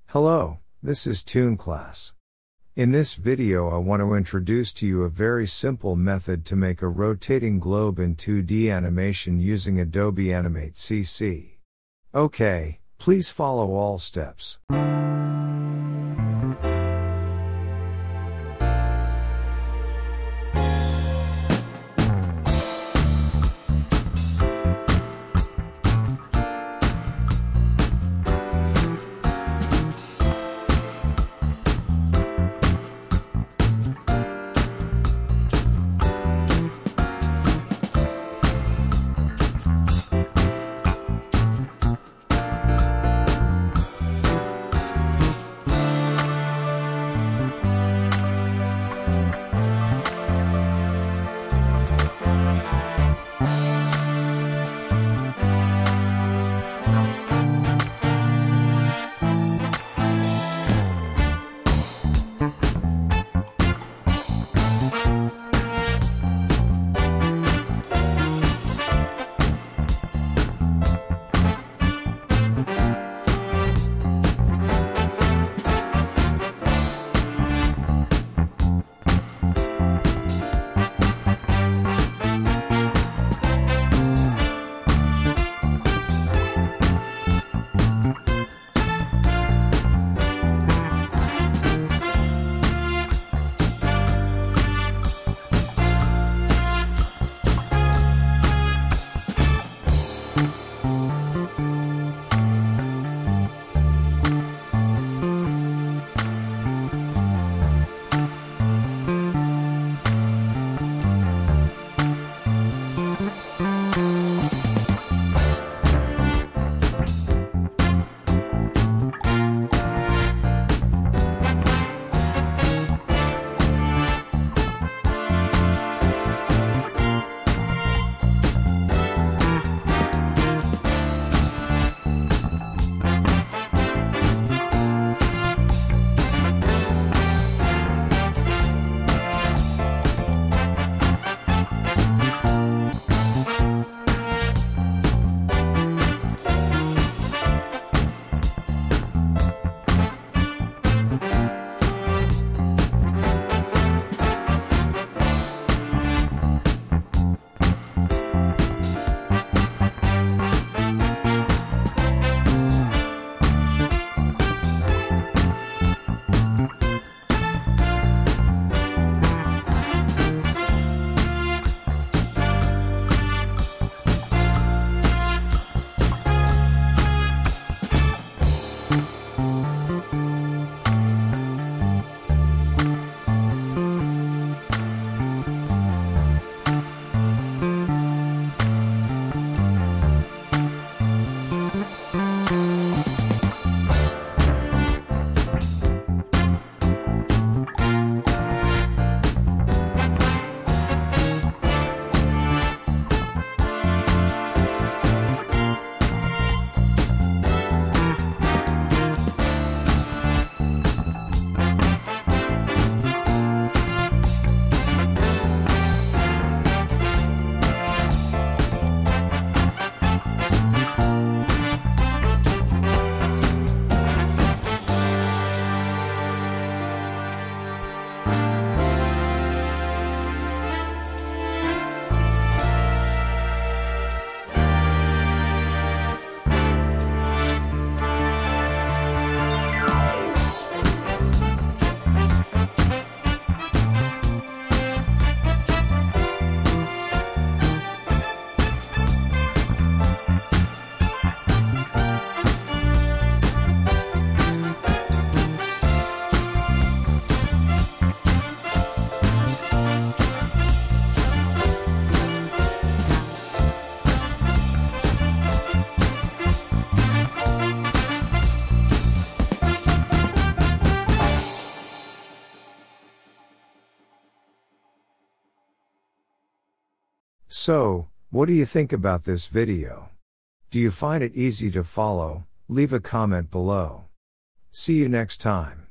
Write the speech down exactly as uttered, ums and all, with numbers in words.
Hello, this is Toon Class. In this video I want to introduce to you a very simple method to make a rotating globe in two D animation using Adobe Animate C C. Okay, please follow all steps. So, what do you think about this video? Do you find it easy to follow? Leave a comment below. See you next time.